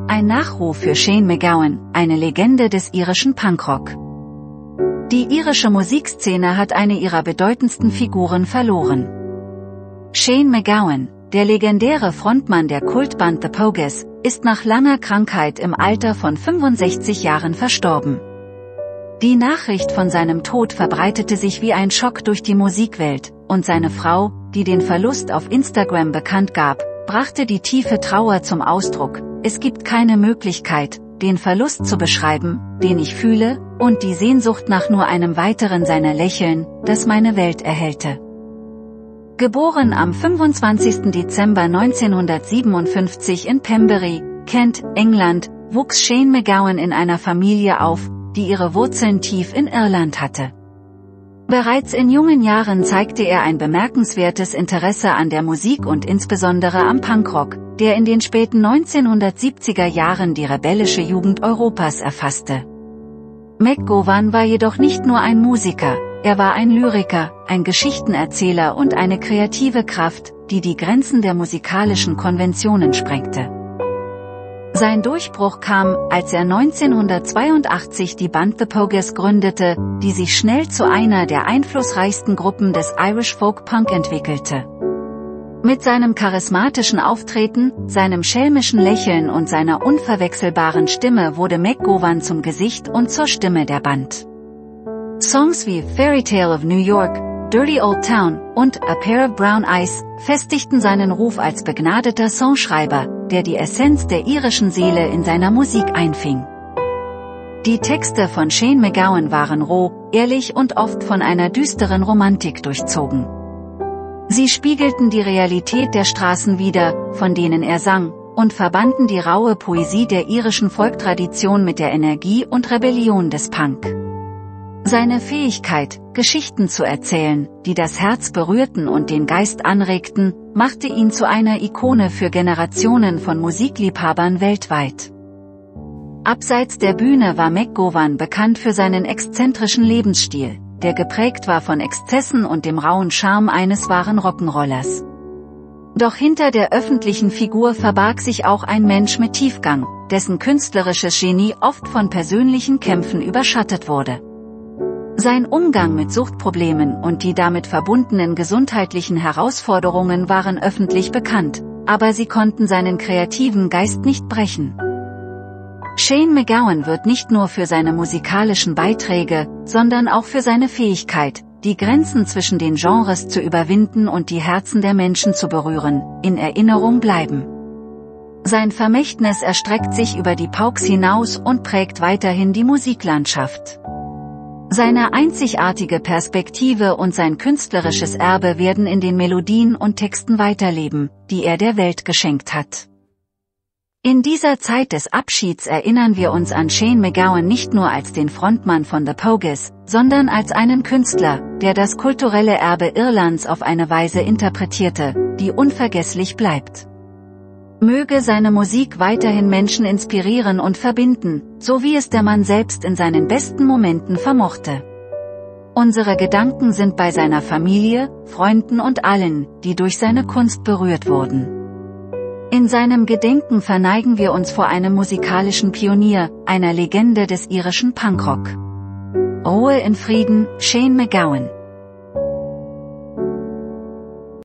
ein Nachruf für Shane MacGowan, eine Legende des irischen Punkrock. Die irische Musikszene hat eine ihrer bedeutendsten Figuren verloren. Shane MacGowan, der legendäre Frontmann der Kultband The Pogues, ist nach langer Krankheit im Alter von 65 Jahren verstorben. Die Nachricht von seinem Tod verbreitete sich wie ein Schock durch die Musikwelt, und seine Frau, die den Verlust auf Instagram bekannt gab, brachte die tiefe Trauer zum Ausdruck: Es gibt keine Möglichkeit, den Verlust zu beschreiben, den ich fühle, und die Sehnsucht nach nur einem weiteren seiner Lächeln, das meine Welt erhellte. Geboren am 25. Dezember 1957 in Pembury, Kent, England, wuchs Shane MacGowan in einer Familie auf, die ihre Wurzeln tief in Irland hatte. Bereits in jungen Jahren zeigte er ein bemerkenswertes Interesse an der Musik und insbesondere am Punkrock, der in den späten 1970er Jahren die rebellische Jugend Europas erfasste. MacGowan war jedoch nicht nur ein Musiker, er war ein Lyriker, ein Geschichtenerzähler und eine kreative Kraft, die die Grenzen der musikalischen Konventionen sprengte. Sein Durchbruch kam, als er 1982 die Band The Pogues gründete, die sich schnell zu einer der einflussreichsten Gruppen des Irish Folk Punk entwickelte. Mit seinem charismatischen Auftreten, seinem schelmischen Lächeln und seiner unverwechselbaren Stimme wurde MacGowan zum Gesicht und zur Stimme der Band. Songs wie Fairy Tale of New York, Dirty Old Town und A Pair of Brown Eyes festigten seinen Ruf als begnadeter Songschreiber, der die Essenz der irischen Seele in seiner Musik einfing. Die Texte von Shane MacGowan waren roh, ehrlich und oft von einer düsteren Romantik durchzogen. Sie spiegelten die Realität der Straßen wider, von denen er sang, und verbanden die raue Poesie der irischen Folktradition mit der Energie und Rebellion des Punk. Seine Fähigkeit, Geschichten zu erzählen, die das Herz berührten und den Geist anregten, machte ihn zu einer Ikone für Generationen von Musikliebhabern weltweit. Abseits der Bühne war MacGowan bekannt für seinen exzentrischen Lebensstil, der geprägt war von Exzessen und dem rauen Charme eines wahren Rock'n'Rollers. Doch hinter der öffentlichen Figur verbarg sich auch ein Mensch mit Tiefgang, dessen künstlerisches Genie oft von persönlichen Kämpfen überschattet wurde. Sein Umgang mit Suchtproblemen und die damit verbundenen gesundheitlichen Herausforderungen waren öffentlich bekannt, aber sie konnten seinen kreativen Geist nicht brechen. Shane MacGowan wird nicht nur für seine musikalischen Beiträge, sondern auch für seine Fähigkeit, die Grenzen zwischen den Genres zu überwinden und die Herzen der Menschen zu berühren, in Erinnerung bleiben. Sein Vermächtnis erstreckt sich über die Pauks hinaus und prägt weiterhin die Musiklandschaft. Seine einzigartige Perspektive und sein künstlerisches Erbe werden in den Melodien und Texten weiterleben, die er der Welt geschenkt hat. In dieser Zeit des Abschieds erinnern wir uns an Shane MacGowan nicht nur als den Frontmann von The Pogues, sondern als einen Künstler, der das kulturelle Erbe Irlands auf eine Weise interpretierte, die unvergesslich bleibt. Möge seine Musik weiterhin Menschen inspirieren und verbinden, so wie es der Mann selbst in seinen besten Momenten vermochte. Unsere Gedanken sind bei seiner Familie, Freunden und allen, die durch seine Kunst berührt wurden. In seinem Gedenken verneigen wir uns vor einem musikalischen Pionier, einer Legende des irischen Punkrock. Ruhe in Frieden, Shane MacGowan.